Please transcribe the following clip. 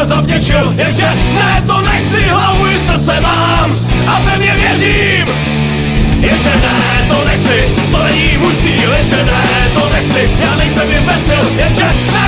se zavděčil, jenže ne, to nechci, hlavu i srdce mám a pevně věřím. Jenže ne, to nechci, to není můj cíl, jenže ne, to nechci, já nejsem imbecil, jenže ne.